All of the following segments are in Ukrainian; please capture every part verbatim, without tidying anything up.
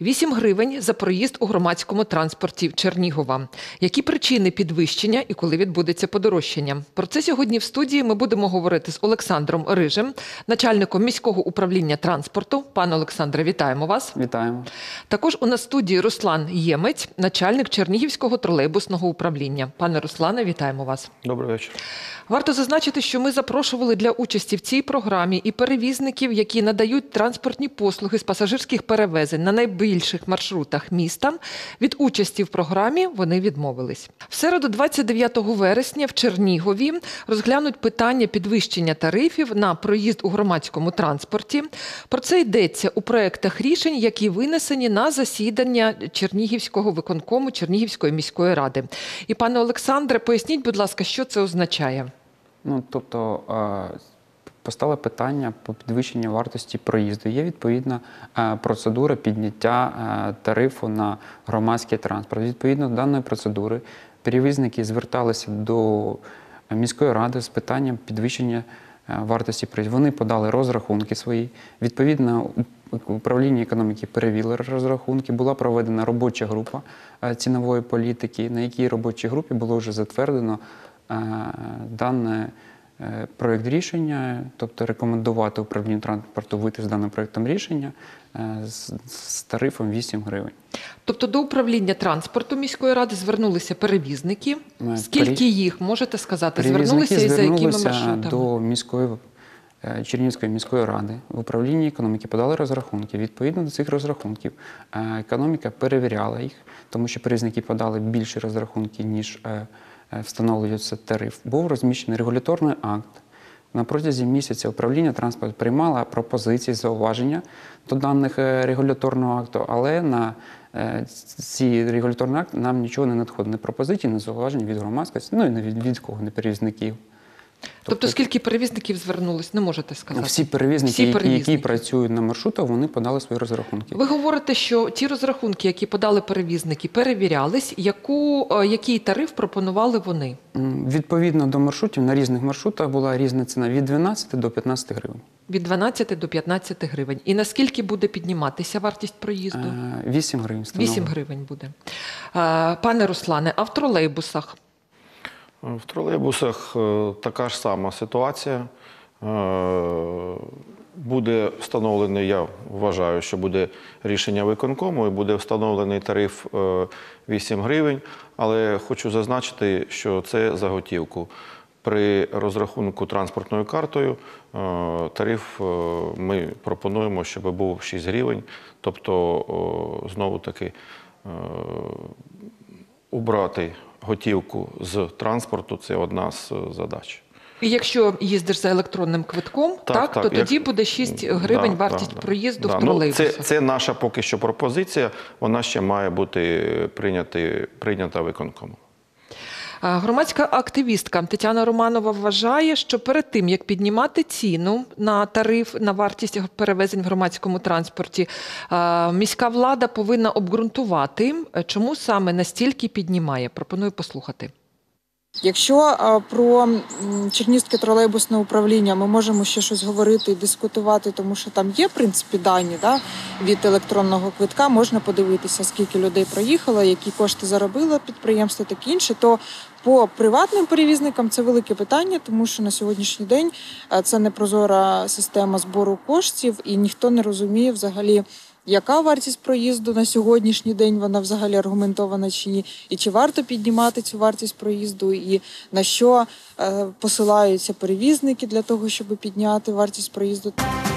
вісім гривень за проїзд у громадському транспорті Чернігова. Які причини підвищення і коли відбудеться подорожчання? Про це сьогодні в студії ми будемо говорити з Олександром Рижем, начальником міського управління транспорту. Пане Олександре, вітаємо вас. Вітаємо. Також у нас в студії Руслан Ємець, начальник Чернігівського тролейбусного управління. Пане Руслане, вітаємо вас. Добрий вечір. Варто зазначити, що ми запрошували для участі в цій програмі і перевізників, які надають транспортні послуги з пасажирських перевезень на найбільших маршрутах міста. Від участі в програмі вони відмовились. В середу, двадцять дев'ятого вересня, в Чернігові розглянуть питання підвищення тарифів на проїзд у громадському транспорті. Про це йдеться у проєктах рішень, які винесені на засідання Чернігівського виконкому Чернігівської міської ради. І, пане Олександре, поясніть, будь ласка, що це означає? Ну, тобто, постало питання по підвищенню вартості проїзду. Є відповідна процедура підняття тарифу на громадський транспорт. Відповідно до даної процедури перевізники зверталися до міської ради з питанням підвищення вартості проїзду. Вони подали розрахунки свої. Відповідно, управління економіки перевірило розрахунки. Була проведена робоча група цінової політики, на якій робочій групі було вже затверджено даний проєкт рішення, тобто рекомендувати управлінню транспорту вийти з даним проєктом рішення з, з тарифом вісім гривень. Тобто до управління транспорту міської ради звернулися перевізники. Скільки їх, можете сказати, звернулися і за якими маршрутами? До міської, Чернігівської міської ради в управлінні економіки подали розрахунки. Відповідно до цих розрахунків економіка перевіряла їх, тому що перевізники подали більші розрахунки, ніж встановлюється тариф. Був розміщений регуляторний акт. На протязі місяця управління транспорту приймало пропозиції, зауваження до даних регуляторного акту, але на ці регуляторний акт нам нічого не надходить, ні пропозицій, ні зауважень від громадськості, ну і не від, від кого, не перевізників. Тобто, тобто скільки перевізників звернулось, не можете сказати? Всі перевізники, Всі які, перевізники, які працюють на маршрутах, вони подали свої розрахунки. Ви говорите, що ті розрахунки, які подали перевізники, перевірялись. Яку, який тариф пропонували вони? Відповідно до маршрутів, на різних маршрутах була різна ціна від дванадцяти до п'ятнадцяти гривень. Від дванадцяти до п'ятнадцяти гривень. І наскільки буде підніматися вартість проїзду? вісім гривень. вісім гривень буде. Пане Руслане, а в тролейбусах? В тролейбусах така ж сама ситуація. Буде встановлений, я вважаю, що буде рішення виконкому і буде встановлений тариф вісім гривень, але хочу зазначити, що це за готівку. При розрахунку транспортною картою тариф ми пропонуємо, щоб був шість гривень, тобто знову-таки убрати готівку з транспорту – це одна з задач. І якщо їздиш за електронним квитком, так, так, так, то тоді як... буде шість гривень да, вартість да, проїзду да. в тролейбусі. Ну, це, це наша поки що пропозиція, вона ще має бути прийняти, прийнята виконкомом. Громадська активістка Тетяна Романова вважає, що перед тим, як піднімати ціну на тариф, на вартість перевезень в громадському транспорті, міська влада повинна обґрунтувати, чому саме настільки піднімає. Пропоную послухати. Якщо про Чернігівське тролейбусне управління ми можемо ще щось говорити і дискутувати, тому що там є, в принципі, дані да, від електронного квитка, можна подивитися, скільки людей проїхало, які кошти заробило підприємство, таке інше, то по приватним перевізникам це велике питання, тому що на сьогоднішній день це непрозора система збору коштів і ніхто не розуміє взагалі, яка вартість проїзду на сьогоднішній день, вона взагалі аргументована чи ні, і чи варто піднімати цю вартість проїзду, і на що е, посилаються перевізники для того, щоб підняти вартість проїзду.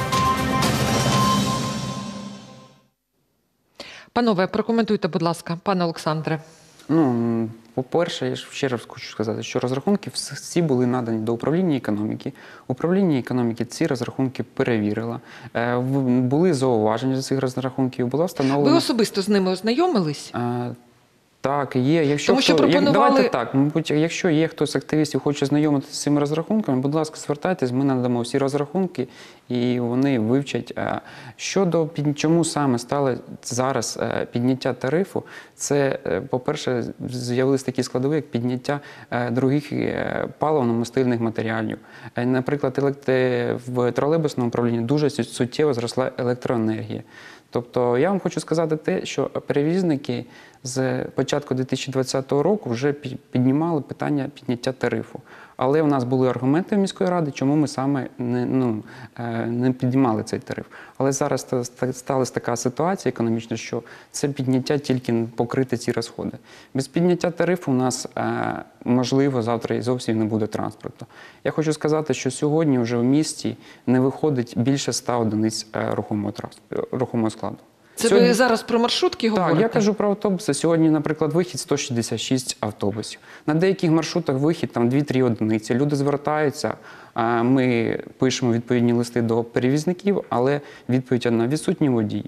Панове, прокоментуйте, будь ласка, пане Олександре. Ну, по-перше, я ще раз хочу сказати, що розрахунки всі були надані до управління економіки. Управління економіки ці розрахунки перевірило. Були зауваження до цих розрахунків, була встановлена... Ви особисто з ними ознайомились? Так, є. Якщо Тому що хто, пропонували... як, давайте так, мабуть, якщо є хтось з активістів, хоче знайомитися з цими розрахунками, будь ласка, звертайтесь, ми надамо всі розрахунки, і вони вивчать. Щодо, чому саме стало зараз підняття тарифу, це, по-перше, з'явилися такі складові, як підняття других паливно-мастильних матеріалів. Наприклад, в тролейбусному управлінні дуже суттєво зросла електроенергія. Тобто я вам хочу сказати те, що перевізники з початку дві тисячі двадцятого року вже піднімали питання підняття тарифу. Але у нас були аргументи в міської ради, чому ми саме не, ну, не піднімали цей тариф. Але зараз сталася така ситуація економічна, що це підняття тільки покрити ці розходи. Без підняття тарифу у нас, можливо, завтра і зовсім не буде транспорту. Я хочу сказати, що сьогодні вже в місті не виходить більше ста одиниць рухомого, рухомого складу. Це Сьогодні... ви зараз про маршрутки говорите? Так, я кажу про автобуси. Сьогодні, наприклад, вихід сто шістдесят шість автобусів. На деяких маршрутах вихід там дві-три одиниці. Люди звертаються, ми пишемо відповідні листи до перевізників, але відповідь одна – відсутні водії.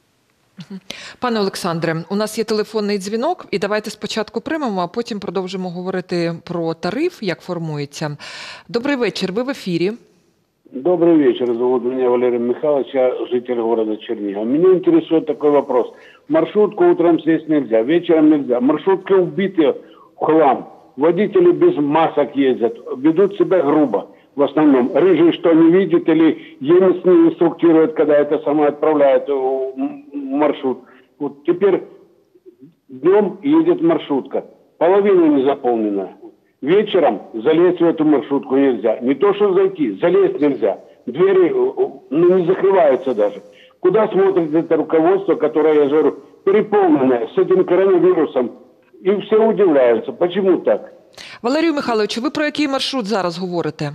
Пане Олександре, у нас є телефонний дзвінок, і давайте спочатку приймемо, а потім продовжимо говорити про тариф, як формується. Добрий вечір, ви в ефірі. Добрый вечер, зовут меня Валерий Михайлович, я житель города Чернигов. Меня интересует такой вопрос. Маршрутку утром сесть нельзя, вечером нельзя. Маршрутки убиты в хлам. Водители без масок ездят, ведут себя грубо. В основном, рыжие что не видят или емец не инструктирует, когда это сама отправляет в маршрут. Вот теперь днем едет маршрутка, половина не заполнена. Вечером залезть в эту маршрутку нельзя. Не то, что зайти, залезть нельзя. Двери ну, не закрываются даже. Куда смотрит это руководство, которое, я же говорю, переполненное с этим коронавирусом? И все удивляются. Почему так? Валерію Михайловичу, ви про який маршрут зараз говорите?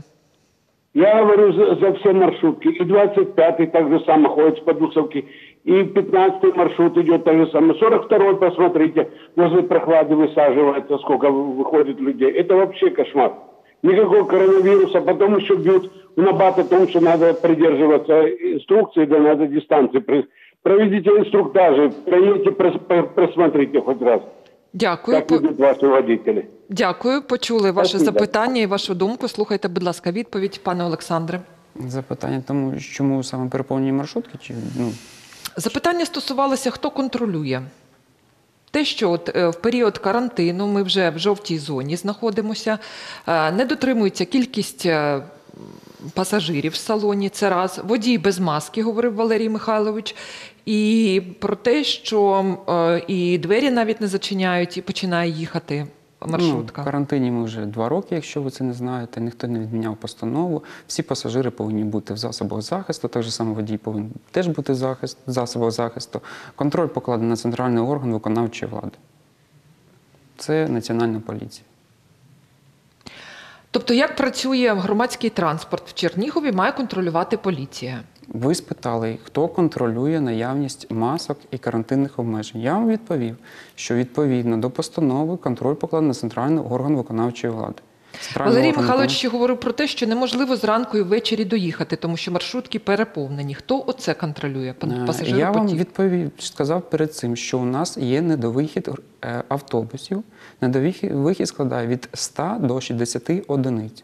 Я говорю за, за все маршрутки. И двадцать пятый так же само ходит с Подусовки. И пятнадцатый маршрут идет так же самое. сорок второй, посмотрите, возле прохлады высаживается, сколько выходит людей. Это вообще кошмар. Никакого коронавируса. Потом еще бьют в набат о том, что надо придерживаться инструкции, да надо дистанции. Проведите инструктажи, проедете, просмотрите хоть раз. Дякую. Як ведуть ваші водителі. Дякую. Почули ваше Спасибо. запитання і вашу думку. Слухайте, будь ласка, відповідь, пане Олександре. Запитання тому, чому саме переповнені маршрутки? Чи, ну... Запитання стосувалося, хто контролює. Те, що от в період карантину, ми вже в жовтій зоні знаходимося, не дотримується кількість пасажирів в салоні, це раз. Водій без маски, говорив Валерій Михайлович. І про те, що і двері навіть не зачиняють, і починає їхати маршрутка. Ну, в карантині ми вже два роки, якщо ви це не знаєте, ніхто не відміняв постанову. Всі пасажири повинні бути в засобах захисту, так же само водій повинен теж бути в захист, засобах захисту. Контроль покладений на центральний орган виконавчої влади. Це Національна поліція. Тобто, як працює громадський транспорт в Чернігові, має контролювати поліція? Ви спитали, хто контролює наявність масок і карантинних обмежень. Я вам відповів, що відповідно до постанови контроль покладений на центральний орган виконавчої влади. Валерій Михайлович ще говорив про те, що неможливо зранку і ввечері доїхати, тому що маршрутки переповнені. Хто оце контролює? Пасажиропотік? Я вам відповів, сказав перед цим, що у нас є недовихід автобусів. Недовихід складає від ста до шістдесяти одиниць.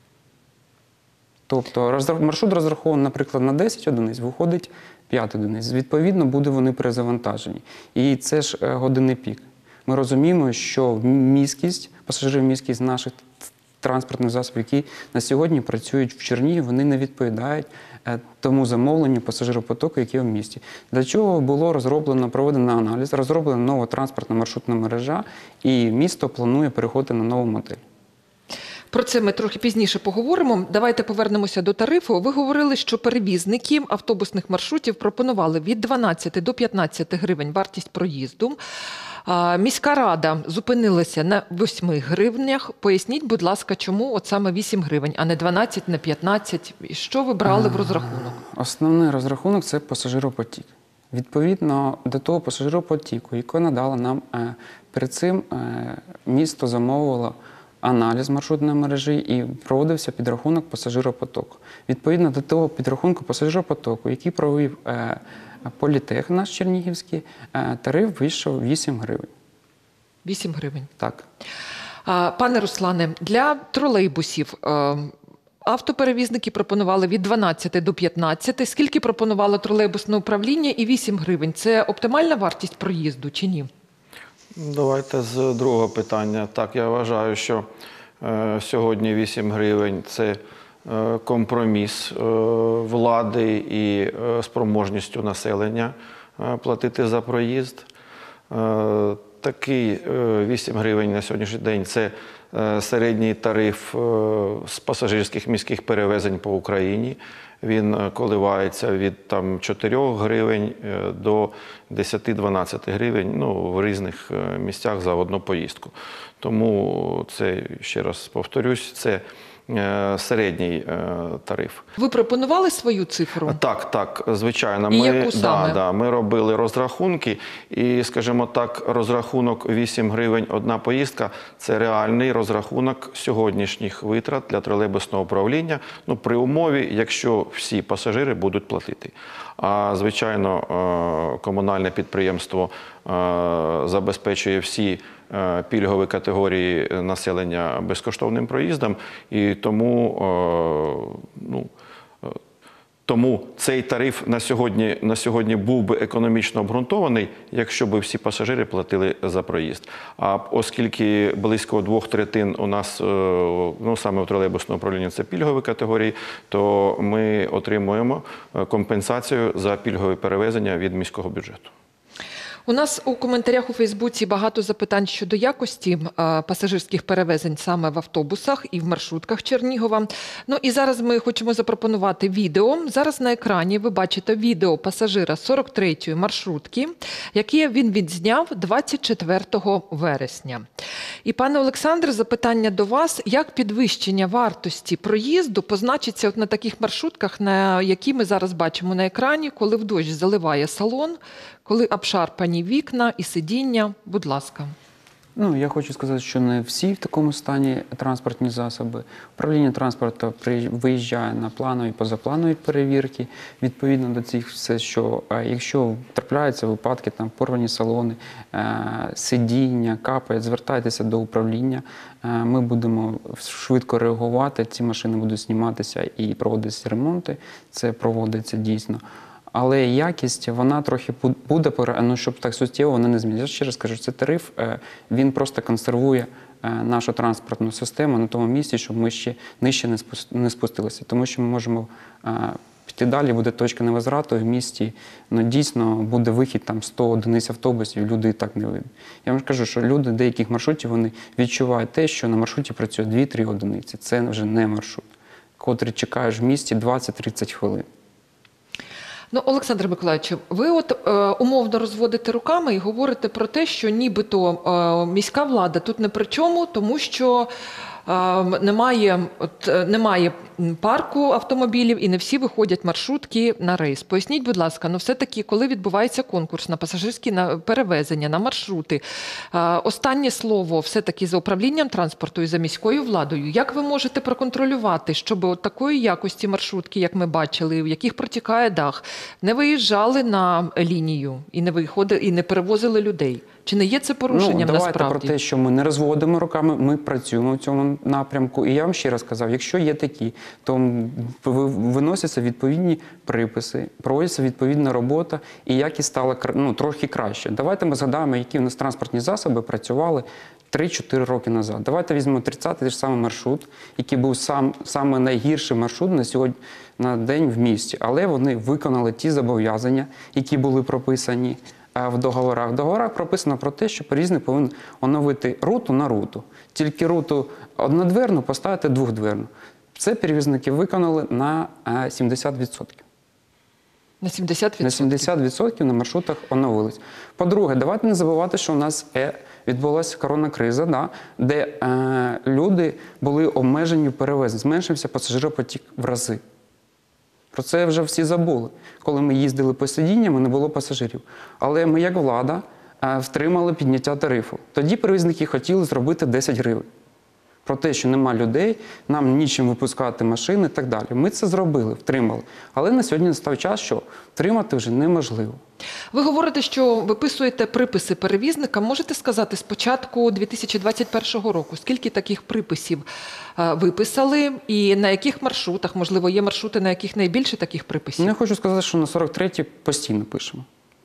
Тобто маршрут розрахований, наприклад, на десять одиниць, виходить п'ять одиниць. Відповідно, будуть вони перезавантажені. І це ж години пік. Ми розуміємо, що міськість, пасажирів міськість наших транспортних засобів, які на сьогодні працюють в Чернігові, вони не відповідають тому замовленню пасажиропотоку, який в місті. Для чого було розроблено, проведено аналіз, розроблена нова транспортна маршрутна мережа, і місто планує переходити на нову модель. Про це ми трохи пізніше поговоримо. Давайте повернемося до тарифу. Ви говорили, що перевізники автобусних маршрутів пропонували від дванадцяти до п'ятнадцяти гривень вартість проїзду. Міська рада зупинилася на восьми гривнях. Поясніть, будь ласка, чому от саме вісім гривень, а не дванадцять, не п'ятнадцять? Що ви брали в розрахунок? Основний розрахунок – це пасажиропотік. Відповідно до того пасажиропотіку, який надало нам перед цим, місто замовило аналіз маршрутної мережі і проводився підрахунок пасажиропотоку. Відповідно до того підрахунку пасажиропотоку, який провів е, Політех наш Чернігівський, е, тариф вийшов вісім гривень. вісім гривень. Так. А, пане Руслане, для тролейбусів е, автоперевізники пропонували від дванадцяти до п'ятнадцяти. Скільки пропонувало тролейбусне управління? І вісім гривень. Це оптимальна вартість проїзду чи ні? Давайте з другого питання. Так, я вважаю, що е, сьогодні вісім гривень – це е, компроміс е, влади і е, спроможністю населення е, платити за проїзд. Е, Такий е, вісім гривень на сьогоднішній день – це е, середній тариф е, з пасажирських міських перевезень по Україні. Він е, коливається від там, чотирьох гривень е, до десяти-дванадцяти гривень, ну, в різних е, місцях за одну поїздку. Тому це, ще раз повторюсь, це е, середній е, тариф. Ви пропонували свою цифру? Так, так, звичайно. І ми, яку саме? Да, да, ми робили розрахунки і, скажімо так, розрахунок вісім гривень одна поїздка – це реальний розрахунок сьогоднішніх витрат для тролейбусного управління, ну, при умові, якщо всі пасажири будуть платити. А, звичайно, е, комунальне підприємство е, забезпечує всі е, пільгові категорії населення безкоштовним проїздом, і тому, е, ну, Тому цей тариф на сьогодні, на сьогодні був би економічно обґрунтований, якщо б всі пасажири платили за проїзд. А оскільки близько двох третин у нас, ну саме в тролейбусному управлінні, це пільгові категорії, то ми отримуємо компенсацію за пільгові перевезення від міського бюджету. У нас у коментарях у Фейсбуці багато запитань щодо якості а, пасажирських перевезень саме в автобусах і в маршрутках Чернігова. Ну і зараз ми хочемо запропонувати відео. Зараз на екрані ви бачите відео пасажира сорок третьої маршрутки, яке він відзняв двадцять четвертого вересня. І, пане Олександре, запитання до вас. Як підвищення вартості проїзду позначиться от на таких маршрутках, на які ми зараз бачимо на екрані, коли в дощ заливає салон, коли обшарпані вікна і сидіння? Будь ласка. Ну, я хочу сказати, що не всі в такому стані транспортні засоби. Управління транспорту виїжджає на планові, позапланові перевірки. Відповідно до цих все, що якщо трапляються випадки, там порвані салони, сидіння, капають, звертайтеся до управління. Ми будемо швидко реагувати, ці машини будуть зніматися і проводитися ремонти. Це проводиться дійсно. Але якість, вона трохи буде, ну, щоб так суттєво вона не зміниться. Я ще раз кажу, це тариф, він просто консервує нашу транспортну систему на тому місці, щоб ми ще нижче не спустилися. Тому що ми можемо піти далі, буде точка невозврату, в місті, ну, дійсно буде вихід там сто одиниць автобусів, люди і так не видно. Я вам кажу, що люди деяких маршрутів, вони відчувають те, що на маршруті працює дві-три одиниці. Це вже не маршрут, котрий чекаєш в місті двадцять-тридцять хвилин. Ну, Олександре Миколаївичу, ви от е, умовно розводите руками і говорите про те, що нібито е, міська влада тут не при чому, тому що е, немає, от, е, немає парку автомобілів і не всі виходять маршрутки на рейс. Поясніть, будь ласка, ну все-таки, коли відбувається конкурс на пасажирські на перевезення, на маршрути, е, останнє слово все-таки за управлінням транспорту і за міською владою. Як ви можете проконтролювати, щоб от такої якості маршрутки, як ми бачили, в яких протікає дах, не виїжджали на лінію і не виходили, і не перевозили людей? Чи не є це порушенням ну, давайте насправді? про те, що ми не розводимо руками, ми працюємо в цьому напрямку. І я вам ще раз сказав, якщо є такі, то виносяться відповідні приписи, проводиться відповідна робота, і якість стала, ну, трохи краще. Давайте ми згадаємо, які у нас транспортні засоби працювали три-чотири роки назад. Давайте візьмемо тридцятий ж самий маршрут, який був сам, саме найгірший маршрут на сьогодні на день в місті. Але вони виконали ті зобов'язання, які були прописані в договорах. В договорах прописано про те, що перевізник повинен оновити руту на руту. Тільки руту однодверну поставити двохдверну. Це перевізники виконали на сімдесят відсотків. На сімдесят відсотків? На сімдесят відсотків на маршрутах оновились. По-друге, давайте не забувати, що у нас е, відбулася коронна криза, да, де е, люди були обмежені в перевезенні. Зменшився пасажиропотік в рази. Про це вже всі забули. Коли ми їздили по сидінням, не було пасажирів. Але ми, як влада, втримали підняття тарифу. Тоді перевізники хотіли зробити десять гривень. Про те, що нема людей, нам нічим випускати машини і так далі. Ми це зробили, втримали. Але на сьогодні настав час, що втримати вже неможливо. Ви говорите, що виписуєте приписи перевізникам. Можете сказати, з початку дві тисячі двадцять першого року, скільки таких приписів виписали і на яких маршрутах? Можливо, є маршрути, на яких найбільше таких приписів? Я хочу сказати, що на сорок третій постійно пишемо.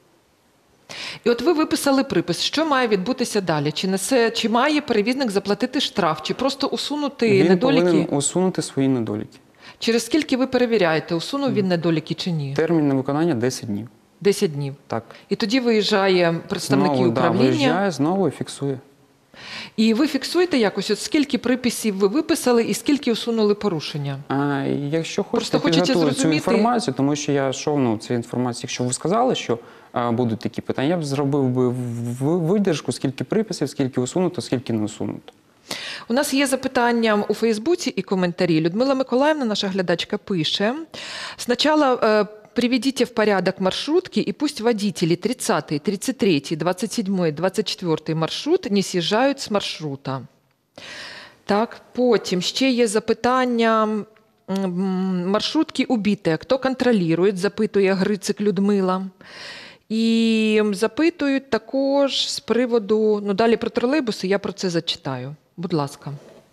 І от ви виписали припис. Що має відбутися далі? Чи несе, чи має перевізник заплатити штраф, чи просто усунути він недоліки? Він повинен усунути свої недоліки. Через скільки ви перевіряєте, усунув він недоліки чи ні? Термін на виконання десять днів. десять днів. Так. І тоді виїжджає представники Знову, да, управління. виїжджає, знову і фіксує. І ви фіксуєте якось, от скільки приписів ви виписали і скільки усунули порушення? А, якщо Просто хочете, хочеться підготую цю зрозуміти- інформацію, тому що я йшов, ну, цю інформацію, якщо ви сказали, що а, будуть такі питання, я б зробив би в- в- видержку, скільки приписів, скільки усунуто, скільки не усунуто. У нас є запитання у Фейсбуці і коментарі. Людмила Миколаївна, наша глядачка, пише. Спочатку э, приведите в порядок маршрутки и пусть водители тридцатый, тридцать третий, двадцать седьмой, двадцать четвёртый маршрут не з'їжджають з маршрута. Так, потім ще є запитання. М, Маршрутки убиті. Хто контролює, запитує Грицик Людмила. І запитують також з приводу, ну далі про тролейбуси, я про це зачитаю. Будь ласка.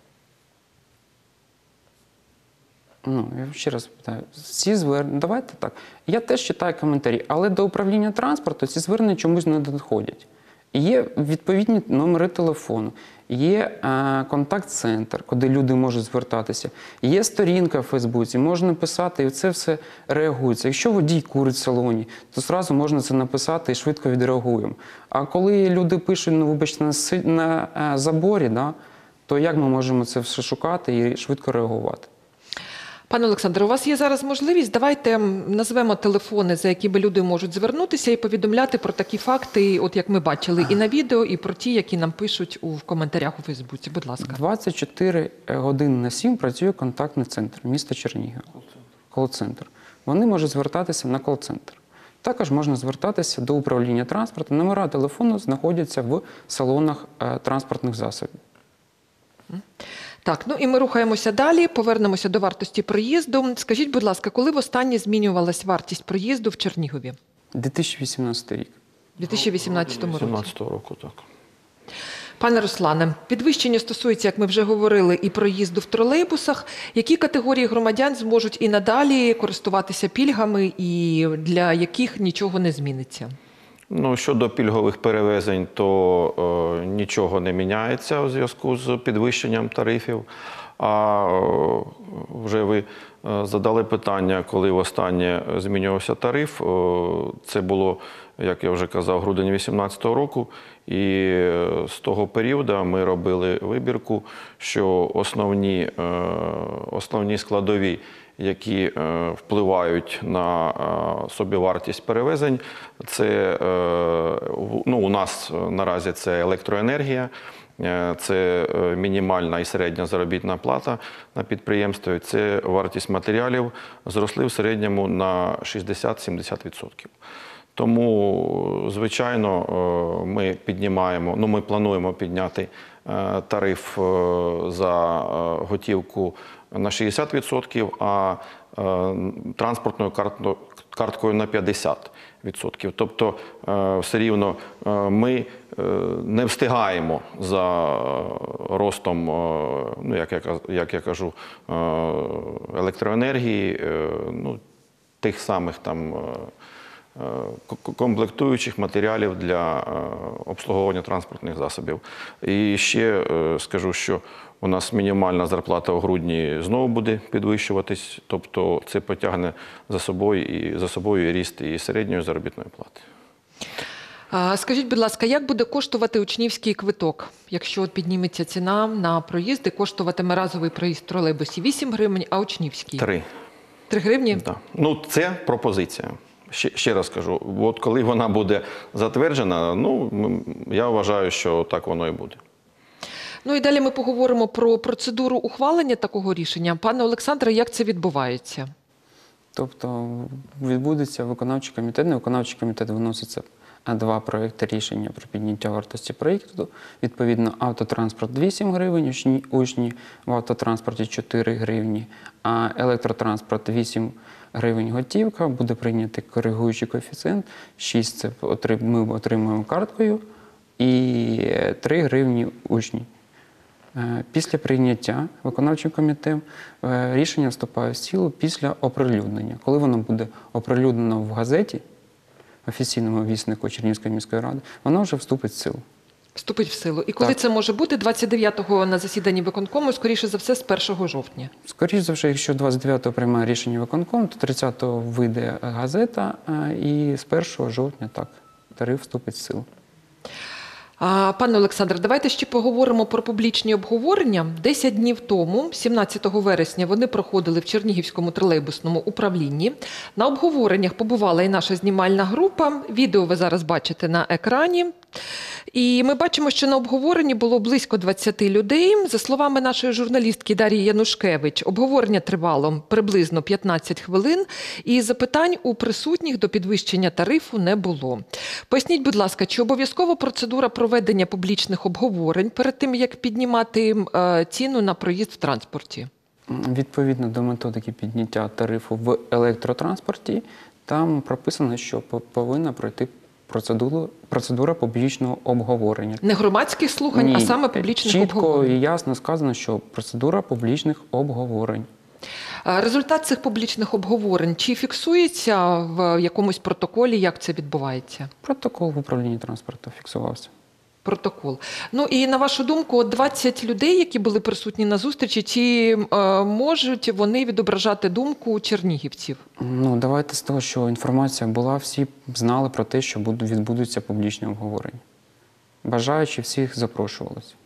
Ну, я ще раз питаю, ці звернення, давайте так, я теж читаю коментарі, але до управління транспорту ці звернення чомусь не доходять. Є відповідні номери телефону, є е, контакт-центр, куди люди можуть звертатися, є сторінка в Фейсбуці, можна писати, і це все реагується. Якщо водій курить в салоні, то одразу можна це написати і швидко відреагуємо. А коли люди пишуть, ну, вибачте, на, си- на е, заборі, да, то як ми можемо це все шукати і швидко реагувати? Пане Олександре, у вас є зараз можливість, давайте м, назвемо телефони, за якими люди можуть звернутися і повідомляти про такі факти, от як ми бачили і на відео, і про ті, які нам пишуть у в коментарях у Фейсбуці. Будь ласка. двадцять чотири години на сім працює контактний центр міста Чернігів. Кол-центр. Вони можуть звертатися на кол-центр. Також можна звертатися до управління транспорту. Номера телефону знаходяться в салонах е, транспортних засобів. Так, ну і ми рухаємося далі, повернемося до вартості проїзду. Скажіть, будь ласка, коли востаннє змінювалась вартість проїзду в Чернігові? дві тисячі вісімнадцятий рік. У дві тисячі вісімнадцятому році. сімнадцятого року, так. Пане Руслане, підвищення стосується, як ми вже говорили, і проїзду в тролейбусах. Які категорії громадян зможуть і надалі користуватися пільгами, і для яких нічого не зміниться? Ну, щодо пільгових перевезень, то е, нічого не міняється у зв'язку з підвищенням тарифів. А е, вже ви е, задали питання, коли востаннє змінювався тариф. Е, це було, як я вже казав, грудень дві тисячі вісімнадцятого року. І е, з того періоду ми робили вибірку, що основні, е, основні складові, які е, впливають на е, собівартість перевезень, це е, ну, у нас наразі це електроенергія, е, це е, мінімальна і середня заробітна плата на підприємстві, це вартість матеріалів зросли в середньому на шістдесят-сімдесят відсотків. Тому, звичайно, е, ми піднімаємо, ну, ми плануємо підняти е, тариф е, за е, готівку на шістдесят відсотків, а е, транспортною карткою, карткою на п'ятдесят відсотків. Тобто е, все рівно е, ми е, не встигаємо за ростом, е, ну, як я, як я кажу, е, електроенергії, е, ну, тих самих там е, комплектуючих матеріалів для е, обслуговування транспортних засобів. І ще е, скажу, що у нас мінімальна зарплата у грудні знову буде підвищуватись, тобто це потягне за собою і за собою і ріст і середньої заробітної плати. А, скажіть, будь ласка, як буде коштувати учнівський квиток, якщо от підніметься ціна на проїзди, коштуватиме разовий проїзд в тролейбусі вісім гривень, а учнівський? Три. Три гривні? Да. Ну, це пропозиція. Ще, ще раз кажу, от коли вона буде затверджена, ну, я вважаю, що так воно і буде. Ну і далі ми поговоримо про процедуру ухвалення такого рішення. Пане Олександре, як це відбувається? Тобто відбудеться виконавчий комітет, на виконавчий комітет виноситься два проекти рішення про підняття вартості проєкту. Відповідно, автотранспорт вісім гривень, учні, учні в автотранспорті чотири гривні, а електротранспорт вісім гривень готівка, буде прийнятий коригуючий коефіцієнт, шість це ми отримуємо карткою і три гривні учні. Після прийняття виконавчим комітетом рішення вступає в силу після оприлюднення. Коли воно буде оприлюднено в газеті, офіційному віснику Чернігівської міської ради, воно вже вступить в силу. Вступить в силу. І коли Так. це може бути? двадцять дев'ятого на засіданні виконкому, скоріше за все, з першого жовтня. Скоріше за все, якщо двадцять дев'ятого приймає рішення виконком, то тридцятого вийде газета, е, і з першого жовтня так, тариф вступить в силу. А, пане Олександре, давайте ще поговоримо про публічні обговорення. Десять днів тому, сімнадцятого вересня, вони проходили в Чернігівському тролейбусному управлінні. На обговореннях побувала і наша знімальна група. Відео ви зараз бачите на екрані. І ми бачимо, що на обговоренні було близько двадцяти людей. За словами нашої журналістки Дар'ї Янушкевич, обговорення тривало приблизно п'ятнадцять хвилин, і запитань у присутніх до підвищення тарифу не було. Поясніть, будь ласка, чи обов'язкова процедура проведення публічних обговорень перед тим, як піднімати е, ціну на проїзд в транспорті? Відповідно до методики підняття тарифу в електротранспорті, там прописано, що повинна пройти процедура, процедура публічного обговорення. Не громадських слухань, Ні, а саме публічних чітко обговорень. і ясно сказано, що процедура публічних обговорень. Результат цих публічних обговорень чи фіксується в якомусь протоколі, як це відбувається? Протокол в управлінні транспорту фіксувався. Протокол. Ну і на вашу думку, двадцять людей, які були присутні на зустрічі, чи е, можуть вони відображати думку чернігівців? Ну, давайте з того, що інформація була, всі знали про те, що будуть, відбудуться публічні обговорення. Бажаючи всіх запрошувалися.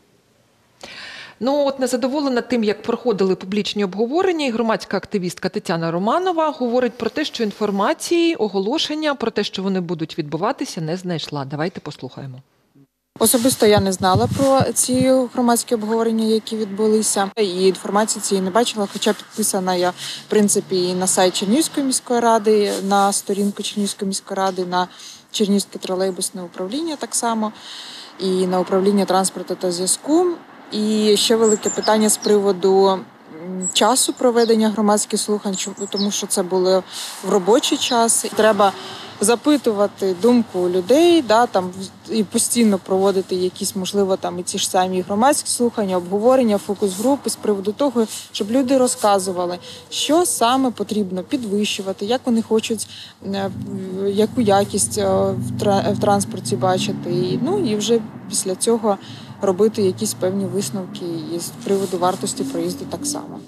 Ну, от незадоволена тим, як проходили публічні обговорення, і громадська активістка Тетяна Романова говорить про те, що інформації, оголошення про те, що вони будуть відбуватися, не знайшла. Давайте послухаємо. Особисто я не знала про ці громадські обговорення, які відбулися, і інформації цієї не бачила, хоча підписана я, в принципі, і на сайт Чернігівської міської ради, на сторінку Чернігівської міської ради, на Чернігівське тролейбусне управління так само, і на управління транспорту та зв'язку. І ще велике питання з приводу часу проведення громадських слухань, тому що це було в робочий час. Треба запитувати думку людей, да, там, і постійно проводити якісь, можливо, там і ці ж самі громадські слухання, обговорення, фокус-групи з приводу того, щоб люди розказували, що саме потрібно підвищувати, як вони хочуть, яку якість в транспорті бачити. І, ну, і вже після цього робити якісь певні висновки і з приводу вартості проїзду так само.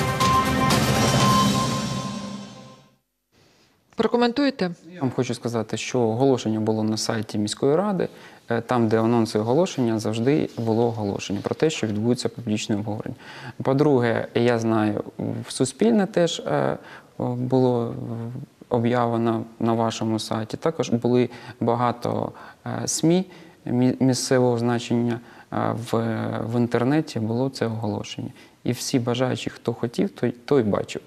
Прокоментуєте? Я вам хочу сказати, що оголошення було на сайті міської ради, там, де анонси оголошення, завжди було оголошення про те, що відбудеться публічне обговорення. По-друге, я знаю, в Суспільне теж було об'явлено на вашому сайті. Також були багато СМІ місцевого значення, в, в інтернеті було це оголошення. І всі бажаючі, хто хотів, той, той бачив.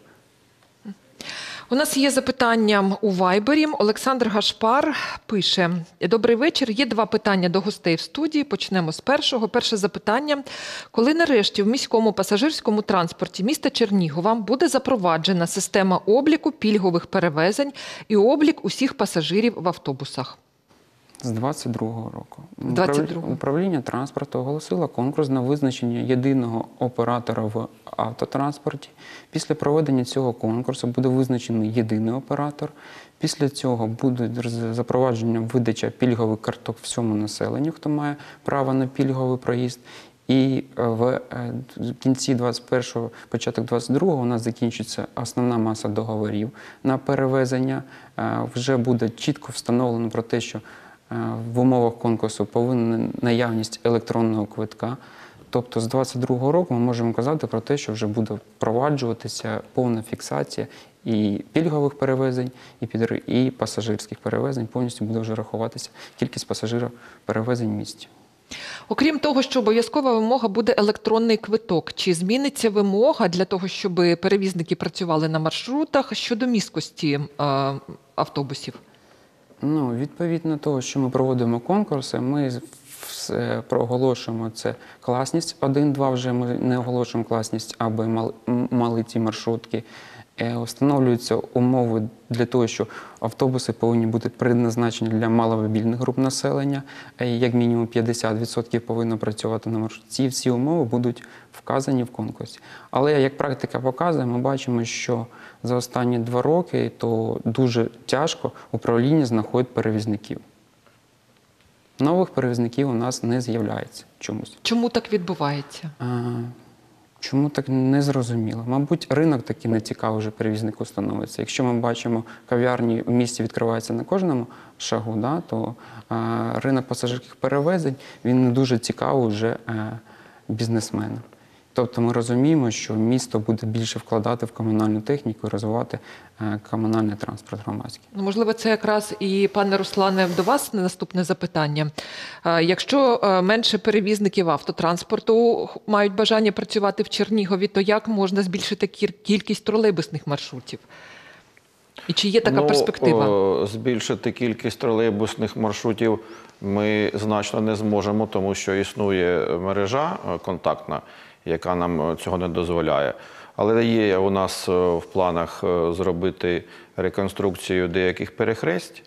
У нас є запитання у Вайбері. Олександр Гашпар пише: «Добрий вечір. Є два питання до гостей в студії. Почнемо з першого. Перше запитання. Коли нарешті в міському пасажирському транспорті міста Чернігова буде запроваджена система обліку пільгових перевезень і облік усіх пасажирів в автобусах?» З двадцять другого року. двадцять другого. Управління транспорту оголосило конкурс на визначення єдиного оператора в автотранспорті. Після проведення цього конкурсу буде визначений єдиний оператор. Після цього буде запровадження видача пільгових карток всьому населенню, хто має право на пільговий проїзд. І в кінці двадцять першого, початок двадцять другого у нас закінчиться основна маса договорів на перевезення. Вже буде чітко встановлено про те, що в умовах конкурсу повинна наявність електронного квитка. Тобто з двадцять другого року ми можемо казати про те, що вже буде впроваджуватися повна фіксація і пільгових перевезень, і, під... і пасажирських перевезень. Повністю буде вже рахуватися кількість пасажирів перевезень в місті. Окрім того, що обов'язкова вимога буде електронний квиток, чи зміниться вимога для того, щоб перевізники працювали на маршрутах щодо місткості е, автобусів? Ну, відповідно того, що ми проводимо конкурси, ми проголошуємо це класність. один-два вже ми не оголошуємо класність, аби мали, мали ті маршрутки. Встановлюються умови для того, що автобуси повинні бути предназначені для маломобільних груп населення. Як мінімум п'ятдесят відсотків повинно працювати на маршруті. Ці всі умови будуть вказані в конкурсі. Але як практика показує, ми бачимо, що за останні два роки то дуже тяжко управління знаходить перевізників. Нових перевізників у нас не з'являється чомусь. Чому так відбувається? А, чому так не зрозуміло? Мабуть, ринок такий не цікавий вже перевізнику становиться. Якщо ми бачимо, кав'ярні в місті відкриваються на кожному шагу, да, то а, ринок пасажирських перевезень, він не дуже цікавий вже а, бізнесменам. Тобто ми розуміємо, що місто буде більше вкладати в комунальну техніку і розвивати е, комунальний транспорт громадський. Ну, можливо, це якраз і, пане Руслане, до вас наступне запитання. Е, Якщо е, менше перевізників автотранспорту мають бажання працювати в Чернігові, то як можна збільшити кір- кількість тролейбусних маршрутів? І чи є така Ну, перспектива? о, збільшити кількість тролейбусних маршрутів ми значно не зможемо, тому що існує мережа е, контактна, яка нам е, цього не дозволяє. Але є у нас е, в планах е, зробити реконструкцію деяких перехресть.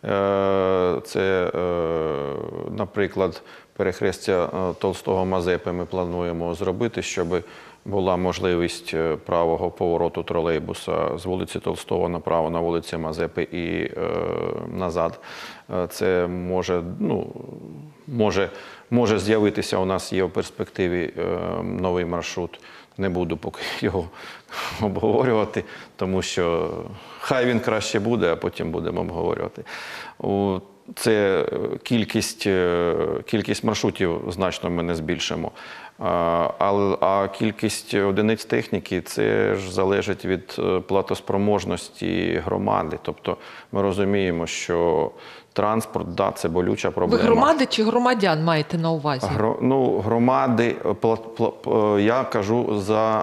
Е, Це, е, наприклад, перехрестя е, Толстого Мазепи ми плануємо зробити, щоб була можливість е, правого повороту тролейбуса з вулиці Толстого направо на вулиці Мазепи і е, назад. Е, Це може, ну, може, може з'явитися, у нас є в перспективі е, новий маршрут. Не буду поки його обговорювати, тому що хай він краще буде, а потім будемо обговорювати. О, Це кількість, е, кількість маршрутів значно ми не збільшимо. А, а, а кількість одиниць техніки – це ж залежить від е, платоспроможності громади. Тобто ми розуміємо, що транспорт, да, це болюча Ви проблема. громади чи громадян маєте на увазі? Гро, ну, громади, пла- пла- я кажу за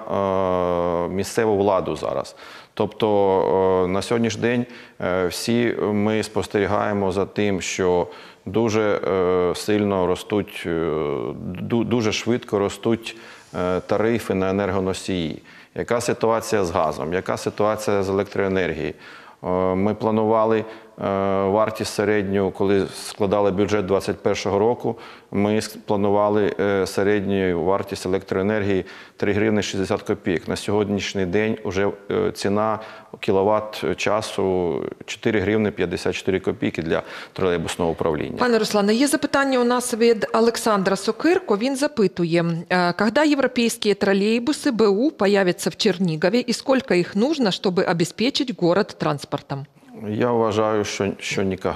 е, місцеву владу зараз. Тобто е, на сьогоднішній день е, всі ми спостерігаємо за тим, що дуже е, сильно ростуть, е, ду- дуже швидко ростуть е, тарифи на енергоносії. Яка ситуація з газом? Яка ситуація з електроенергією? Е, Ми планували е, вартість середню, коли складали бюджет двадцять першого року, ми планували е, середню вартість електроенергії три гривні шістдесят копійок. На сьогоднішній день вже е, ціна кіловат часу чотири гривні п'ятдесят чотири копійки для тролейбусного управління. Пане Руслане, є запитання у нас від Олександра Сокирко. Він запитує, е, когда европейские троллейбусы БУ появятся в Чернигове и сколько их нужно, чтобы обеспечить город транспортом? Я вважаю, що, що ніколи.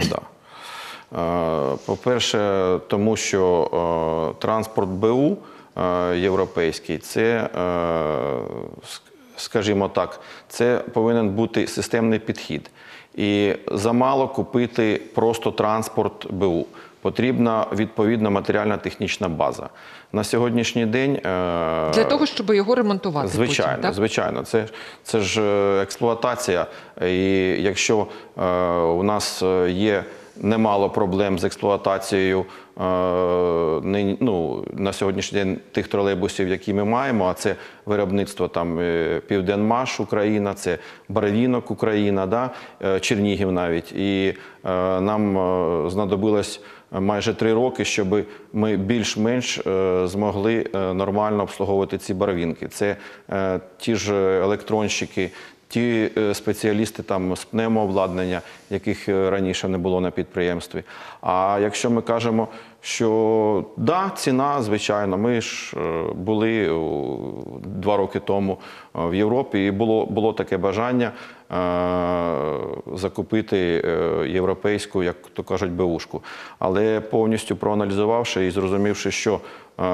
Е, По-перше, тому що е, транспорт БУ е, європейський, це, е, ск- скажімо так, це повинен бути системний підхід. І замало купити просто транспорт БУ. Потрібна відповідна матеріально-технічна база. На сьогоднішній день… е, Для того, щоб його ремонтувати Звичайно, потім, так? звичайно. Це, це ж е, експлуатація. І якщо е, у нас е, є немало проблем з експлуатацією е, нині- ну, на сьогоднішній день тих тролейбусів, які ми маємо, а це виробництво там е, Південмаш Україна, це Барвінок Україна, да? е, Чернігів навіть. І е, нам е, знадобилось майже три роки, щоб ми більш-менш е, змогли е, нормально обслуговувати ці барвінки. Це е, ті ж електронщики, ті е, спеціалісти там з пневмообладнання, яких е, раніше не було на підприємстві. А якщо ми кажемо, що да, ціна, звичайно, ми ж е, були о, два роки тому е, в Європі, і було, було таке бажання е, закупити е, європейську, як то кажуть, беушку. Але повністю проаналізувавши і зрозумівши, що е,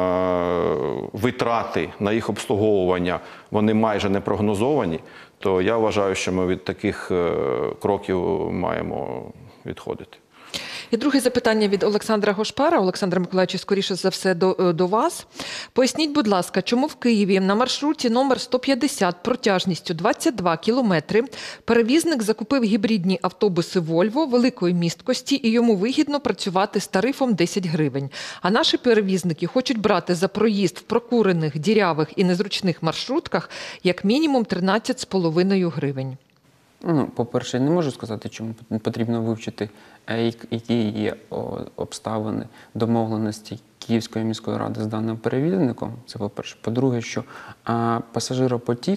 витрати на їх обслуговування, вони майже не прогнозовані, то я вважаю, що ми від таких е, кроків маємо відходити. І друге запитання від Олександра Гошпара. Олександр Миколаївич, скоріше за все, до, до вас. Поясніть, будь ласка, чому в Києві на маршруті номер сто п'ятдесят протяжністю двадцять два кілометри перевізник закупив гібридні автобуси «Вольво» великої місткості і йому вигідно працювати з тарифом десять гривень. А наші перевізники хочуть брати за проїзд в прокурених, дірявих і незручних маршрутках як мінімум тринадцять з половиною гривень. Ну, по-перше, я не можу сказати, чому потрібно вивчити, е, як- які є о, обставини домовленості Київської міської ради з даним перевізником. Це по-перше. По-друге, що а, пасажиропотік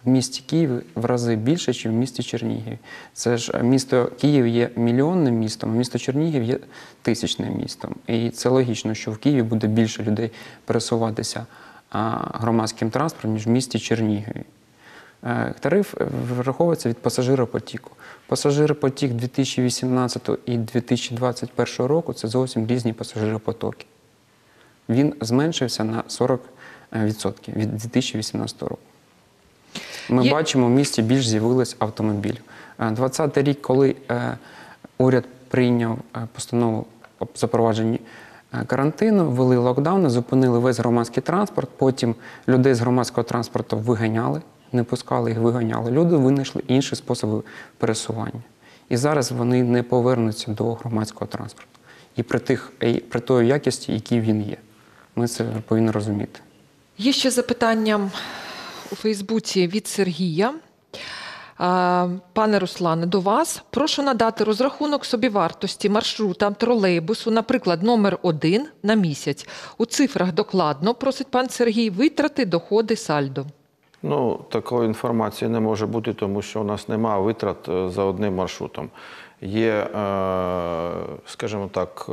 в місті Києві в рази більше, ніж в місті Чернігів. Це ж місто Київ є мільйонним містом, а місто Чернігів є тисячним містом. І це логічно, що в Києві буде більше людей пересуватися громадським транспортом, ніж в місті Чернігові. Тариф враховується від пасажиропотоку. Пасажиропотік дві тисячі вісімнадцятого і дві тисячі двадцять першого року – це зовсім різні пасажиропотоки. Він зменшився на сорок відсотків від дві тисячі вісімнадцятого року. Ми Є... бачимо, в місті більш з'явилось автомобілів. двадцятий рік, коли уряд прийняв постанову про запровадження карантину, ввели локдаун, зупинили весь громадський транспорт, потім людей з громадського транспорту виганяли, не пускали їх, виганяли. Люди винайшли інші способи пересування. І зараз вони не повернуться до громадського транспорту. І при, тих, і при той якості, якій він є. Ми це повинні розуміти. Є ще запитання у Фейсбуці від Сергія. Пане Руслане, до вас. Прошу надати розрахунок собівартості маршрута тролейбусу, наприклад, номер один на місяць. У цифрах докладно, просить пан Сергій, витрати, доходи, сальдо. Ну, такої інформації не може бути, тому що у нас немає витрат за одним маршрутом. Є, скажімо так,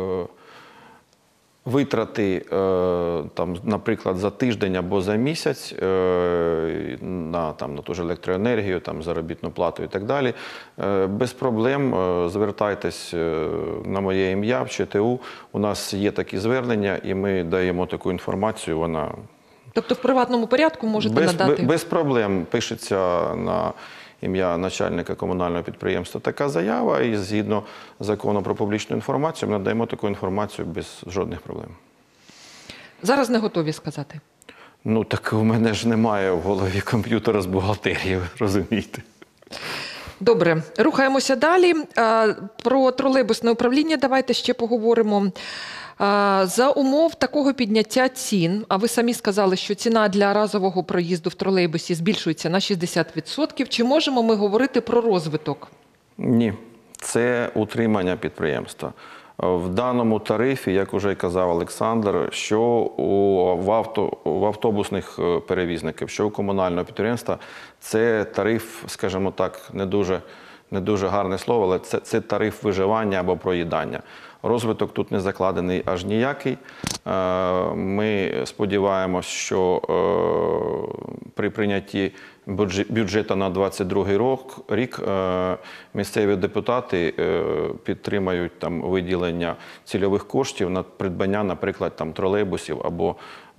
витрати, там, наприклад, за тиждень або за місяць на, там, на ту ж електроенергію, там, заробітну плату і так далі. Без проблем звертайтесь на моє ім'я в ЧТУ. У нас є такі звернення, і ми даємо таку інформацію. Вона... Тобто в приватному порядку можете без, надати? Без проблем. Пишеться на ім'я начальника комунального підприємства така заява, і згідно закону про публічну інформацію ми надаємо таку інформацію без жодних проблем. Зараз не готові сказати? Ну, так у мене ж немає в голові комп'ютера з бухгалтерії, розумієте. Добре, рухаємося далі. Про тролейбусне управління давайте ще поговоримо. За умов такого підняття цін, а ви самі сказали, що ціна для разового проїзду в тролейбусі збільшується на шістдесят відсотків, чи можемо ми говорити про розвиток? Ні, це утримання підприємства. В даному тарифі, як вже казав Олександр, що у, в, авто, в автобусних перевізників, що у комунального підприємства, це тариф, скажімо так, не дуже, не дуже гарне слово, але це, це тариф виживання або проїдання. Розвиток тут не закладений аж ніякий. Ми сподіваємось, що при прийнятті бюджету на двадцять другий рік місцеві депутати підтримають там виділення цільових коштів на придбання, наприклад, там тролейбусів або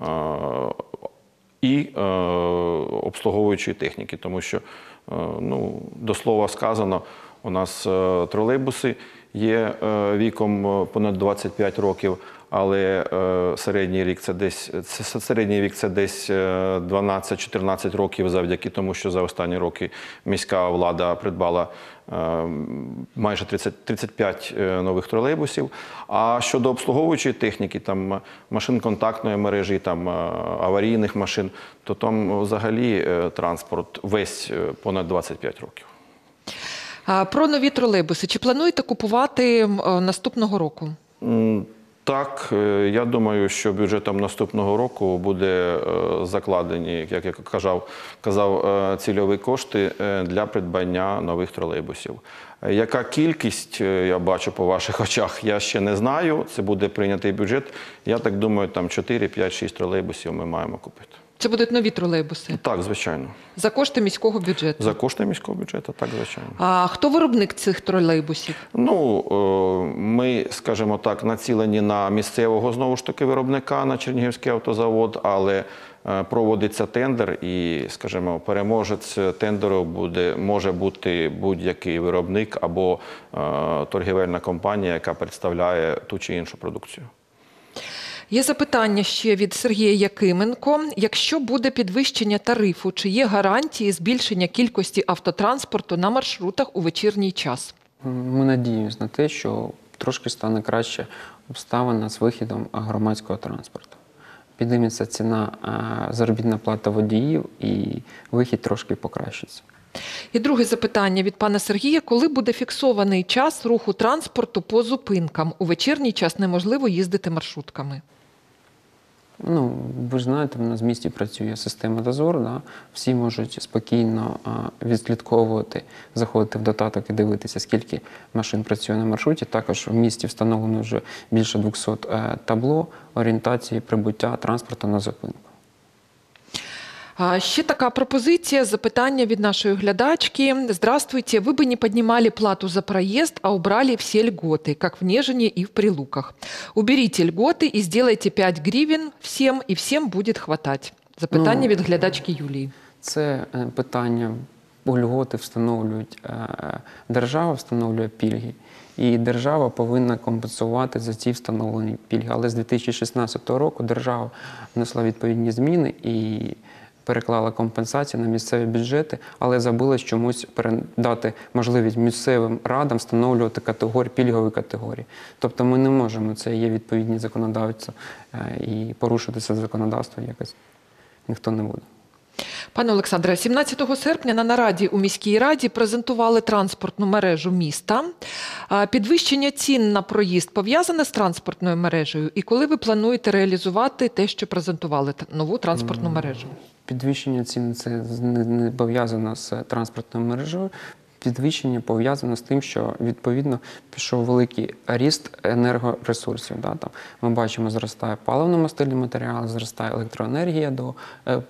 і обслуговуючої техніки, тому що, ну, до слова сказано, у нас тролейбуси є віком понад двадцять п'ять років, але середній вік це десь, середній вік це десь дванадцять-чотирнадцять років, завдяки тому, що за останні роки міська влада придбала майже тридцять, тридцять п'ять нових тролейбусів. А щодо обслуговуючої техніки, там машин контактної мережі, там аварійних машин, то там взагалі транспорт весь понад двадцять п'ять років. Про нові тролейбуси. Чи плануєте купувати наступного року? Так, я думаю, що бюджетом наступного року буде закладені, як я казав, казав, цільові кошти для придбання нових тролейбусів. Яка кількість, я бачу по ваших очах, я ще не знаю. Це буде прийнятий бюджет. Я так думаю, там чотири, п'ять, шість тролейбусів ми маємо купити. Це будуть нові тролейбуси? Так, звичайно. За кошти міського бюджету? За кошти міського бюджету, так, звичайно. А хто виробник цих тролейбусів? Ну, ми, скажімо так, націлені на місцевого, знову ж таки, виробника, на Чернігівський автозавод, але проводиться тендер і, скажімо, переможець тендеру буде, може бути будь-який виробник або торгівельна компанія, яка представляє ту чи іншу продукцію. Є запитання ще від Сергія Якименко. Якщо буде підвищення тарифу, чи є гарантії збільшення кількості автотранспорту на маршрутах у вечірній час? Ми надіємося на те, що трошки стане краще обставина з вихідом громадського транспорту. Підніметься ціна, заробітна плата водіїв і вихід трошки покращиться. І друге запитання від пана Сергія. Коли буде фіксований час руху транспорту по зупинкам? У вечірній час неможливо їздити маршрутками. Ну, ви ж знаєте, в нас в місті працює система «Дозор», да? Всі можуть спокійно а, відслідковувати, заходити в додаток і дивитися, скільки машин працює на маршруті. Також в місті встановлено вже більше двохсот е, табло орієнтації прибуття транспорту на зупинку. А, Ще така пропозиція, запитання від нашої глядачки. Здравствуйте, вы бы не поднимали плату за проезд, а убрали все льготы, как в Нежине и в Прилуках. Уберите льготы и сделайте пять гривен всем, и всем будет хватать. Запитання Ну, від глядачки Юлії. Це е, питання, льготи встановлюють е, держава, встановлює пільги. І держава повинна компенсувати за ці встановлені пільги. Але з дві тисячі шістнадцятого року держава внесла відповідні зміни і переклала компенсації на місцеві бюджети, але забула чомусь передати можливість місцевим радам встановлювати категорії, пільгові категорії. Тобто ми не можемо, це є відповідні законодавці, і порушити це законодавство якось ніхто не буде. Пане Олександре, сімнадцятого серпня на нараді у міській раді презентували транспортну мережу міста. А, Підвищення цін на проїзд пов'язане з транспортною мережею? І коли ви плануєте реалізувати те, що презентували, т- нову транспортну мережу? Підвищення цін – це не не пов'язано з транспортною мережею. Підвищення пов'язано з тим, що, відповідно, пішов великий ріст енергоресурсів. Да? Там ми бачимо, зростає паливно-мастильні матеріали, зростає електроенергія до е,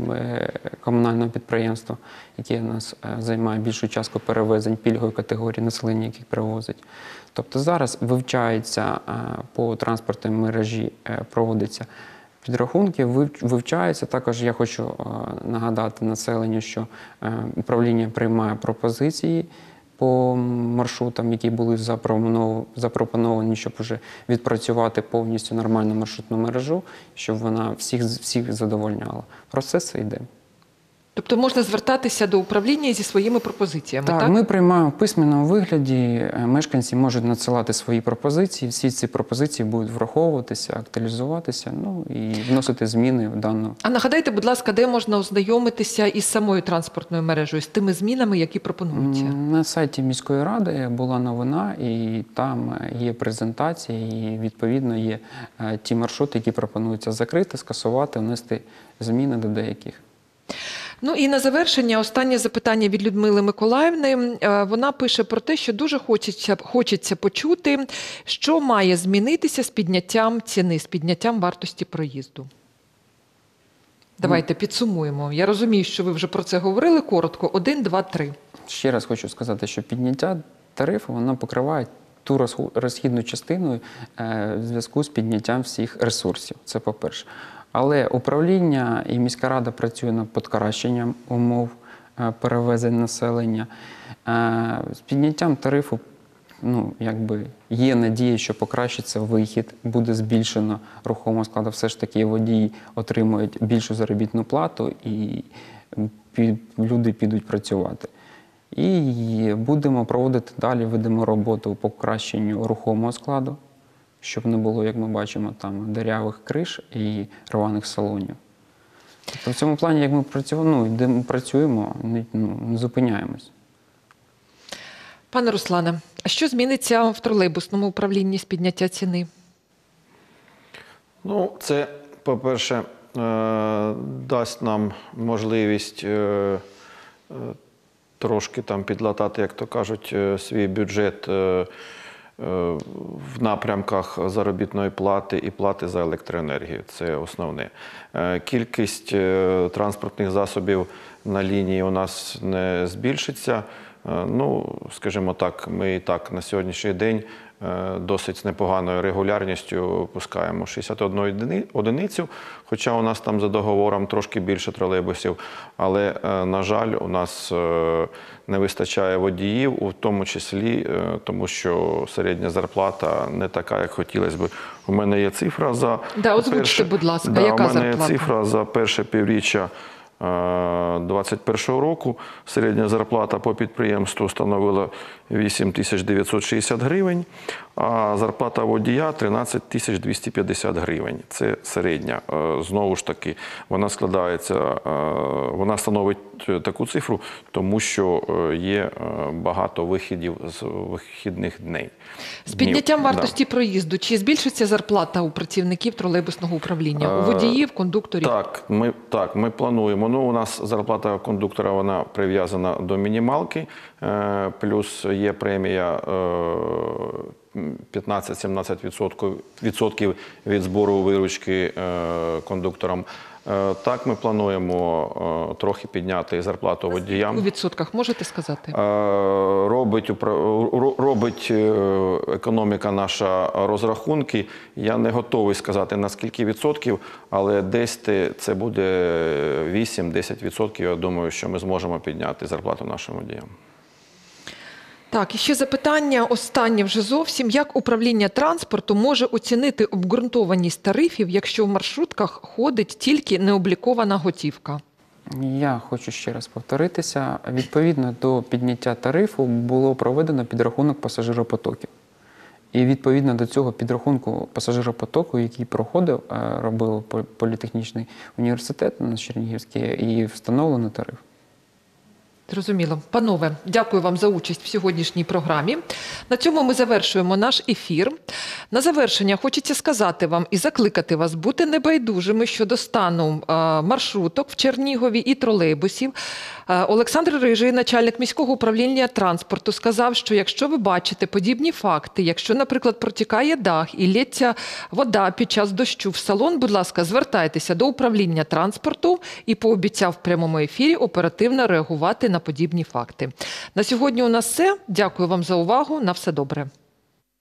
е, комунального підприємства, яке у нас е, займає більшу частку перевезень пільгової категорії населення, яких перевозить. Тобто зараз вивчається е, по транспортній мережі, е, проводиться підрахунки, вивчаються. Також я хочу е, нагадати населенню, що е, управління приймає пропозиції по маршрутам, які були запропоновані, щоб вже відпрацювати повністю нормальну маршрутну мережу, щоб вона всіх, всіх задовольняла. Процес це йде. Тобто можна звертатися до управління зі своїми пропозиціями, так? Так, ми приймаємо в письменному вигляді, мешканці можуть надсилати свої пропозиції, всі ці пропозиції будуть враховуватися, актуалізуватися, ну і вносити зміни в дану. А нагадайте, будь ласка, де можна ознайомитися із самою транспортною мережею, з тими змінами, які пропонуються? На сайті міської ради була новина, і там є презентація, і відповідно є ті маршрути, які пропонуються закрити, скасувати, внести зміни до деяких. Ну і на завершення останнє запитання від Людмили Миколаївни. Е, Вона пише про те, що дуже хочеться, хочеться почути, що має змінитися з підняттям ціни, з підняттям вартості проїзду. Давайте підсумуємо. Я розумію, що ви вже про це говорили коротко. Один, два, три. Ще раз хочу сказати, що підняття тарифу, воно покриває ту розхідну частину е, в зв'язку з підняттям всіх ресурсів. Це по-перше. Але управління і міська рада працює над покращенням умов е, перевезень населення. Е, з підняттям тарифу, ну, якби є надія, що покращиться вихід, буде збільшено рухомого складу. Все ж таки водії отримують більшу заробітну плату і під, люди підуть працювати. І будемо проводити далі, ведемо роботу по покращенню рухомого складу, щоб не було, як ми бачимо, там дирявих криш і рваних салонів. Тобто в цьому плані, як ми працюємо, ну, де ми працюємо, не, ну, не зупиняємось. Пане Руслане, а що зміниться в тролейбусному управлінні з підняття ціни? Ну, це, по-перше, е, дасть нам можливість е, е, трошки там підлатати, як то кажуть, е, свій бюджет е, в напрямках заробітної плати і плати за електроенергію. Це основне. Кількість транспортних засобів на лінії у нас не збільшиться. Ну, скажімо так, ми і так на сьогоднішній день досить з непоганою регулярністю пускаємо шістдесят одну одиницю, хоча у нас там за договором трошки більше тролейбусів, але, на жаль, у нас не вистачає водіїв, у тому числі, тому що середня зарплата не така, як хотілося б. У мене є цифра за да, озвучте, перше, будь ласка, да, яка у мене зарплата? є цифра за перше півріччя двадцять першого року. Середня зарплата по підприємству становила вісім тисяч дев'ятсот шістдесят гривень, а зарплата водія тринадцять тисяч двісті п'ятдесят гривень. Це середня. Знову ж таки, вона складається, вона становить таку цифру, тому що е, є е, багато вихідів з вихідних днів. З підняттям Днів, вартості проїзду, чи збільшиться зарплата у працівників тролейбусного управління, у водіїв, кондукторів? Так, ми, так, ми плануємо. Ну, у нас зарплата кондуктора, вона прив'язана до мінімалки, е, плюс є премія е, п'ятнадцять-сімнадцять відсотків від збору виручки е, кондукторам. Е, так, ми плануємо е, трохи підняти зарплату водіям. У відсотках можете сказати? Е, Робить, упра- ро- робить е, економіка наша розрахунки. Я не готовий сказати, на скільки відсотків, але десь те- це буде вісім-десять відсотків. Я думаю, що ми зможемо підняти зарплату нашим водіям. Так, і ще запитання останнє вже зовсім. Як управління транспорту може оцінити обґрунтованість тарифів, якщо в маршрутках ходить тільки необлікована готівка? Я хочу ще раз повторитися. Відповідно до підняття тарифу було проведено підрахунок пасажиропотоків. І відповідно до цього підрахунку пасажиропотоку, який проходив, е, робив Пол- політехнічний університет на Чернігівській, і встановлено тариф. Зрозуміло. Панове, дякую вам за участь в сьогоднішній програмі. На цьому ми завершуємо наш ефір. На завершення хочеться сказати вам і закликати вас бути небайдужими щодо стану е, маршруток в Чернігові і тролейбусів. Е, Олександр Рижий, начальник міського управління транспорту, сказав, що якщо ви бачите подібні факти, якщо, наприклад, протікає дах і лється вода під час дощу в салон, будь ласка, звертайтеся до управління транспорту, і пообіцяв в прямому ефірі оперативно реагувати на подібні факти. На сьогодні у нас все. Дякую вам за увагу. На все добре.